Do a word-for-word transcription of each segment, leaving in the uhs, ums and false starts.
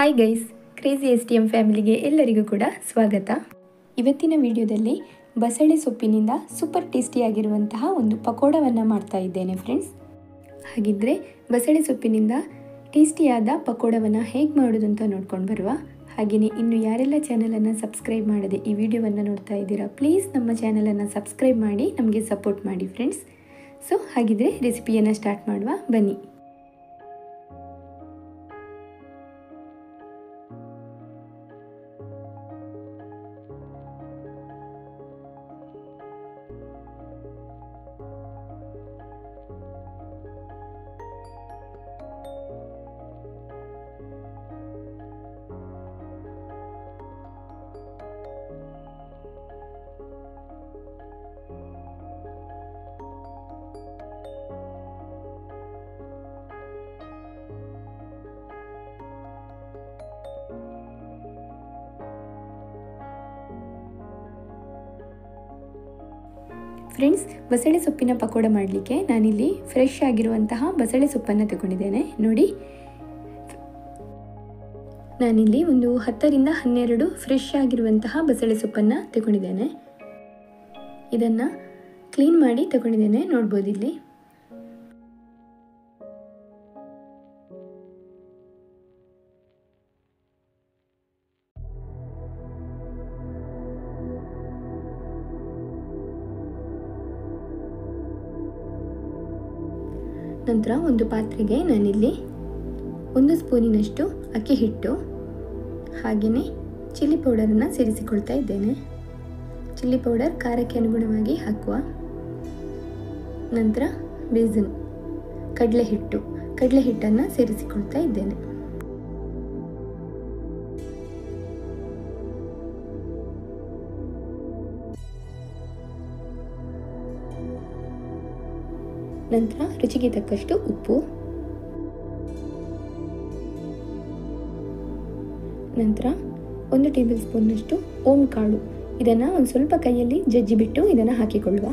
Hi guys, crazy S T M ಫ್ಯಾಮಿಲಿಗೆ ಎಲ್ಲರಿಗೂ ಕೂಡ ಸ್ವಾಗತ. ಇವತ್ತಿನ ವಿಡಿಯೋದಲ್ಲಿ ಬಸಳೆ ಸೊಪ್ಪಿನಿಂದ ಸೂಪರ್ ಟೇಸ್ಟಿಯಾಗಿರುವಂತಹ ಒಂದು ಪಕೋಡವನ್ನು ಮಾಡ್ತಾ ಇದ್ದೇನೆ ಫ್ರೆಂಡ್ಸ್. ಹಾಗಿದ್ರೆ ಬಸಳೆ ಸೊಪ್ಪಿನಿಂದ ಟೇಸ್ಟಿಯಾದ ಪಕೋಡವನ್ನು ಹೇಗೆ ಮಾಡೋದು ಅಂತ ನೋಡ್ಕೊಂಡು ಬರುವ. ಹಾಗೆಯೇ ಇನ್ನು ಯಾರೆಲ್ಲ ಚಾನಲನ್ನು ಸಬ್ಸ್ಕ್ರೈಬ್ ಮಾಡದೆ ಈ ವಿಡಿಯೋವನ್ನು ನೋಡ್ತಾ ಇದ್ದೀರಾ, ಪ್ಲೀಸ್ ನಮ್ಮ ಚಾನಲನ್ನು ಸಬ್ಸ್ಕ್ರೈಬ್ ಮಾಡಿ ನಮಗೆ ಸಪೋರ್ಟ್ ಮಾಡಿ ಫ್ರೆಂಡ್ಸ್. ಸೊ ಹಾಗಿದ್ರೆ ರೆಸಿಪಿಯನ್ನು ಸ್ಟಾರ್ಟ್ ಮಾಡುವ ಬನ್ನಿ. ಫ್ರೆಂಡ್ಸ್, ಬಸಳೆ ಸೊಪ್ಪಿನ ಪಕೋಡ ಮಾಡಲಿಕ್ಕೆ ನಾನಿಲ್ಲಿ ಫ್ರೆಶ್ ಆಗಿರುವಂತಹ ಬಸಳೆ ಸೊಪ್ಪನ್ನು ತಗೊಂಡಿದ್ದೇನೆ. ನೋಡಿ, ನಾನಿಲ್ಲಿ ಒಂದು ಹತ್ತರಿಂದ ಹನ್ನೆರಡು ಫ್ರೆಶ್ ಆಗಿರುವಂತಹ ಬಸಳೆ ಸೊಪ್ಪನ್ನು ತಗೊಂಡಿದ್ದೇನೆ. ಇದನ್ನು ಕ್ಲೀನ್ ಮಾಡಿ ತಗೊಂಡಿದ್ದೇನೆ, ನೋಡ್ಬೋದು ಇಲ್ಲಿ. ನಂತರ ಒಂದು ಪಾತ್ರೆಗೆ ನಾನಿಲ್ಲಿ ಒಂದು ಸ್ಪೂನಿನಷ್ಟು ಅಕ್ಕಿ ಹಿಟ್ಟು ಹಾಗೆಯೇ ಚಿಲ್ಲಿ ಪೌಡರನ್ನು ಸೇರಿಸಿಕೊಳ್ತಾ ಇದ್ದೇನೆ. ಚಿಲ್ಲಿ ಪೌಡರ್ ಖಾರಕ್ಕೆ ಅನುಗುಣವಾಗಿ ಹಾಕುವ. ನಂತರ ಬೇಸನ್ ಕಡಲೆ ಹಿಟ್ಟು ಕಡಲೆ ಹಿಟ್ಟನ್ನು ಸೇರಿಸಿಕೊಳ್ತಾ ಇದ್ದೇನೆ. ನಂತರ ರುಚಿಗೆ ತಕ್ಕಷ್ಟು ಉಪ್ಪು, ನಂತರ ಒಂದು ಟೇಬಲ್ ಸ್ಪೂನ್ನಷ್ಟು ಓಂ ಕಾಳು, ಇದನ್ನು ಒಂದು ಸ್ವಲ್ಪ ಕೈಯಲ್ಲಿ ಜಜ್ಜಿ ಬಿಟ್ಟು ಇದನ್ನು ಹಾಕಿಕೊಳ್ಳುವ.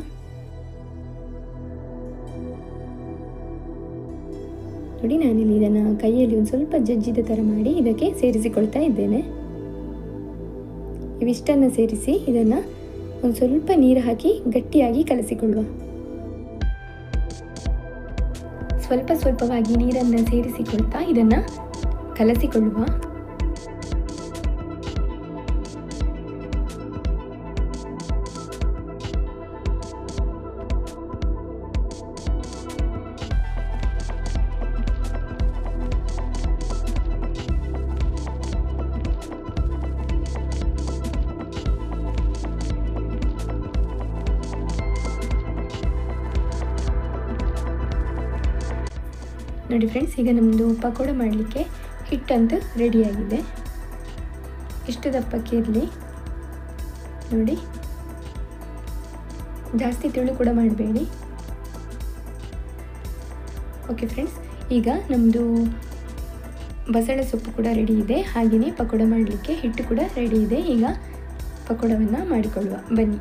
ನೋಡಿ, ನಾನಿಲ್ಲಿ ಇದನ್ನು ಕೈಯಲ್ಲಿ ಒಂದು ಸ್ವಲ್ಪ ಜಜ್ಜಿದ ಥರ ಮಾಡಿ ಇದಕ್ಕೆ ಸೇರಿಸಿಕೊಳ್ತಾ ಇದ್ದೇನೆ. ಇವಿಷ್ಟನ್ನು ಸೇರಿಸಿ ಇದನ್ನು ಒಂದು ಸ್ವಲ್ಪ ನೀರು ಹಾಕಿ ಗಟ್ಟಿಯಾಗಿ ಕಲಸಿಕೊಳ್ಳುವ. ಸ್ವಲ್ಪ ಸ್ವಲ್ಪವಾಗಿ ನೀರನ್ನು ಸೇರಿಸಿಕೊಳ್ತಾ ಇದನ್ನು ಕಲಸಿಕೊಳ್ಳುವ. ನೋಡಿ ಫ್ರೆಂಡ್ಸ್, ಈಗ ನಮ್ಮದು ಪಕೋಡ ಮಾಡಲಿಕ್ಕೆ ಹಿಟ್ಟಂತೂ ರೆಡಿಯಾಗಿದೆ. ಇಷ್ಟು ದಪ್ಪಕ್ಕೆ ಇರಲಿ. ನೋಡಿ, ಜಾಸ್ತಿ ತೆಳು ಕೂಡ ಮಾಡಬೇಡಿ. ಓಕೆ ಫ್ರೆಂಡ್ಸ್, ಈಗ ನಮ್ಮದು ಬಸಳೆ ಸೊಪ್ಪು ಕೂಡ ರೆಡಿ ಇದೆ, ಹಾಗೆಯೇ ಪಕೋಡ ಮಾಡಲಿಕ್ಕೆ ಹಿಟ್ಟು ಕೂಡ ರೆಡಿ ಇದೆ. ಈಗ ಪಕೋಡವನ್ನು ಮಾಡಿಕೊಳ್ಳುವ ಬನ್ನಿ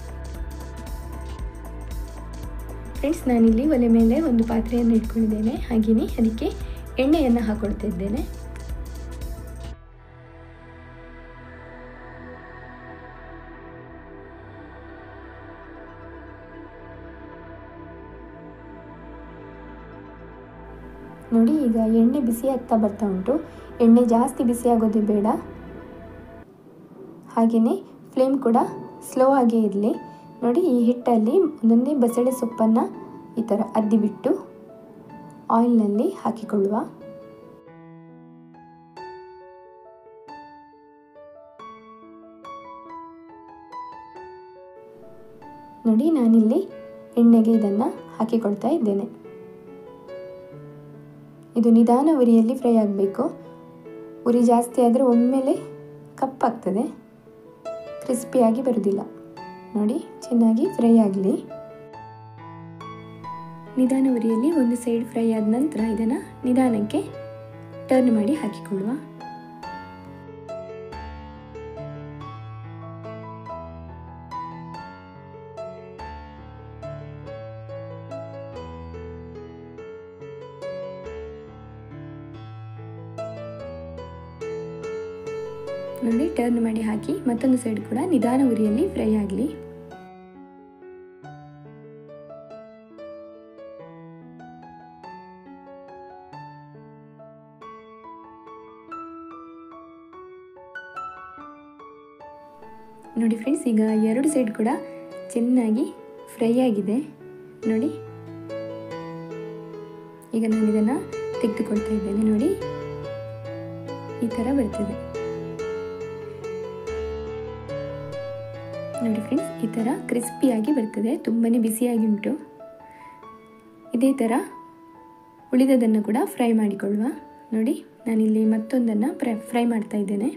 ಫ್ರೆಂಡ್ಸ್. ನಾನಿಲ್ಲಿ ಒಲೆ ಮೇಲೆ ಒಂದು ಪಾತ್ರೆಯನ್ನು ಇಟ್ಕೊಂಡಿದ್ದೇನೆ, ಹಾಗೆಯೇ ಅದಕ್ಕೆ ಎಣ್ಣೆಯನ್ನು ಹಾಕೊಳ್ತಾ ಇದ್ದೇನೆ. ನೋಡಿ, ಈಗ ಎಣ್ಣೆ ಬಿಸಿ ಆಗ್ತಾ ಬರ್ತಾ ಉಂಟು. ಎಣ್ಣೆ ಜಾಸ್ತಿ ಬಿಸಿ ಆಗೋದು ಬೇಡ, ಹಾಗೆಯೇ ಫ್ಲೇಮ್ ಕೂಡ ಸ್ಲೋ ಆಗೇ ಇರಲಿ. ನೋಡಿ, ಈ ಹಿಟ್ಟಲ್ಲಿ ಒಂದೊಂದೇ ಬಸಳೆ ಸೊಪ್ಪನ್ನು ಈ ಥರ ಅದ್ದಿಬಿಟ್ಟು ಆಯಿಲ್ನಲ್ಲಿ ಹಾಕಿಕೊಳ್ಳುವ. ನೋಡಿ, ನಾನಿಲ್ಲಿ ಎಣ್ಣೆಗೆ ಇದನ್ನು ಹಾಕಿಕೊಳ್ತಾ ಇದ್ದೇನೆ. ಇದು ನಿಧಾನ ಉರಿಯಲ್ಲಿ ಫ್ರೈ ಆಗಬೇಕು. ಉರಿ ಜಾಸ್ತಿ ಆದರೆ ಒಮ್ಮೆಲೆ ಕಪ್ಪಾಗ್ತದೆ, ಕ್ರಿಸ್ಪಿಯಾಗಿ ಬರುವುದಿಲ್ಲ. ನೋಡಿ, ಚೆನ್ನಾಗಿ ಫ್ರೈ ಆಗಲಿ. ನಿಧಾನ ಉರಿಯಲ್ಲಿ ಒಂದು ಸೈಡ್ ಫ್ರೈ ಆದ ನಂತರ ಇದನ್ನು ನಿಧಾನಕ್ಕೆ ಟರ್ನ್ ಮಾಡಿ ಹಾಕಿಕೊಳ್ಳುವ. ನೋಡಿ ಟರ್ನ್ ಮಾಡಿ ಹಾಕಿ ಮತ್ತೊಂದು ಸೈಡ್ ಕೂಡ ನಿಧಾನ ಉರಿಯಲ್ಲಿ ಫ್ರೈ ಆಗಲಿ. ನೋಡಿ ಫ್ರೆಂಡ್ಸ್, ಈಗ ಎರಡು ಸೈಡ್ ಕೂಡ ಚೆನ್ನಾಗಿ ಫ್ರೈ ಆಗಿದೆ ನೋಡಿ. ಈಗ ನಾನು ಇದನ್ನು ತೆಗೆದುಕೊಳ್ತಾ ಇದ್ದೇನೆ. ನೋಡಿ ಈ ಥರ ಬರ್ತದೆ ನೋಡಿ ಫ್ರೆಂಡ್ಸ್, ಈ ಥರ ಕ್ರಿಸ್ಪಿಯಾಗಿ ಬರ್ತದೆ. ತುಂಬಾ ಬಿಸಿಯಾಗಿ ಉಂಟು. ಇದೇ ಥರ ಉಳಿದದನ್ನು ಕೂಡ ಫ್ರೈ ಮಾಡಿಕೊಳ್ಳುವ. ನೋಡಿ ನಾನಿಲ್ಲಿ ಮತ್ತೊಂದನ್ನು ಫ್ರೈ ಫ್ರೈ ಮಾಡ್ತಾ ಇದ್ದೇನೆ.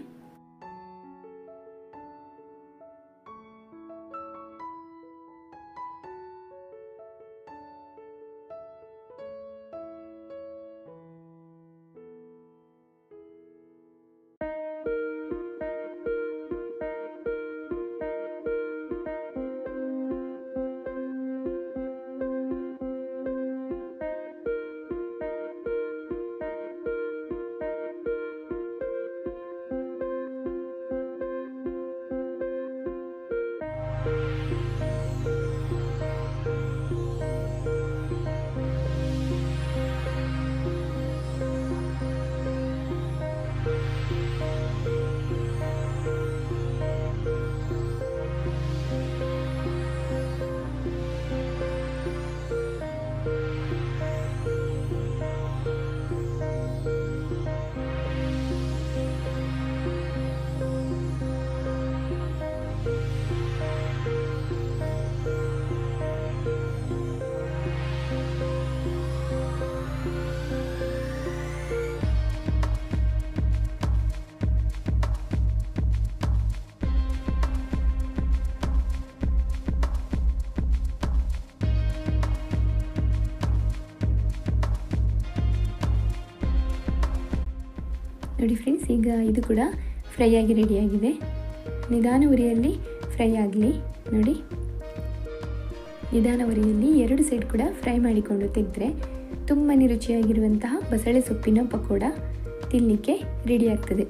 ನೋಡಿ ಫ್ರೆಂಡ್ಸ್, ಈಗ ಇದು ಕೂಡ ಫ್ರೈ ಆಗಿ ರೆಡಿಯಾಗಿದೆ. ನಿಧಾನ ಉರಿಯಲ್ಲಿ ಫ್ರೈ ಆಗಲಿ. ನೋಡಿ ನಿಧಾನ ಉರಿಯಲ್ಲಿ ಎರಡು ಸೈಡ್ ಕೂಡ ಫ್ರೈ ಮಾಡಿಕೊಂಡು ತೆಗೆದ್ರೆ ತುಂಬಾ ರುಚಿಯಾಗಿರುವಂತಹ ಬಸಳೆ ಸೊಪ್ಪಿನ ಪಕೋಡ ತಿನ್ನಲಿಕ್ಕೆ ರೆಡಿ ಆಗ್ತದೆ.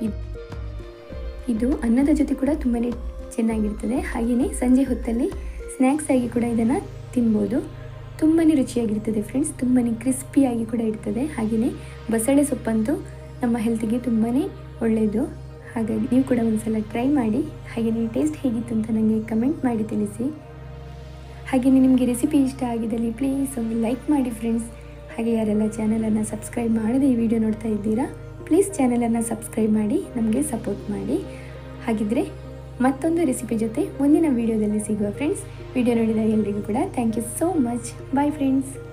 ಇದು ಅನ್ನದ ಜೊತೆ ಕೂಡ ತುಂಬಾ ಚೆನ್ನಾಗಿರ್ತದೆ. ಹಾಗೆಯೇ ಸಂಜೆ ಹೊತ್ತಲ್ಲಿ ಸ್ನ್ಯಾಕ್ಸ್ ಆಗಿ ಕೂಡ ಇದನ್ನು ತಿನ್ಬೋದು. ತುಂಬಾ ರುಚಿಯಾಗಿರ್ತದೆ ಫ್ರೆಂಡ್ಸ್. ತುಂಬಾ ಕ್ರಿಸ್ಪಿಯಾಗಿ ಕೂಡ ಇರ್ತದೆ. ಹಾಗೆಯೇ ಬಸಳೆ ಸೊಪ್ಪಂತೂ ನಮ್ಮ ಹೆಲ್ತಿಗೆ ತುಂಬಾ ಒಳ್ಳೆಯದು. ಹಾಗಾಗಿ ನೀವು ಕೂಡ ಒಂದ್ಸಲ ಟ್ರೈ ಮಾಡಿ. ಹಾಗೆಯೇ ಟೇಸ್ಟ್ ಹೇಗಿತ್ತು ಅಂತ ನನಗೆ ಕಮೆಂಟ್ ಮಾಡಿ ತಿಳಿಸಿ. ಹಾಗೆಯೇ ನಿಮಗೆ ರೆಸಿಪಿ ಇಷ್ಟ ಆಗಿದ್ದಲ್ಲಿ ಪ್ಲೀಸ್ ಒಂದು ಲೈಕ್ ಮಾಡಿ ಫ್ರೆಂಡ್ಸ್. ಹಾಗೆ ಯಾರೆಲ್ಲ ಚಾನಲನ್ನು ಸಬ್ಸ್ಕ್ರೈಬ್ ಮಾಡದೆ ಈ ವಿಡಿಯೋ ನೋಡ್ತಾ ಇದ್ದೀರಾ, ಪ್ಲೀಸ್ ಚಾನಲನ್ನು ಸಬ್ಸ್ಕ್ರೈಬ್ ಮಾಡಿ ನಮಗೆ ಸಪೋರ್ಟ್ ಮಾಡಿ. ಹಾಗಿದ್ದರೆ ಮತ್ತೊಂದು ರೆಸಿಪಿ ಜೊತೆ ಮುಂದಿನ ವಿಡಿಯೋದಲ್ಲಿ ಸಿಗುವ ಫ್ರೆಂಡ್ಸ್. ವಿಡಿಯೋ ನೋಡಿದ ಎಲ್ಲರಿಗೂ ಕೂಡ thank you so much. Bye friends.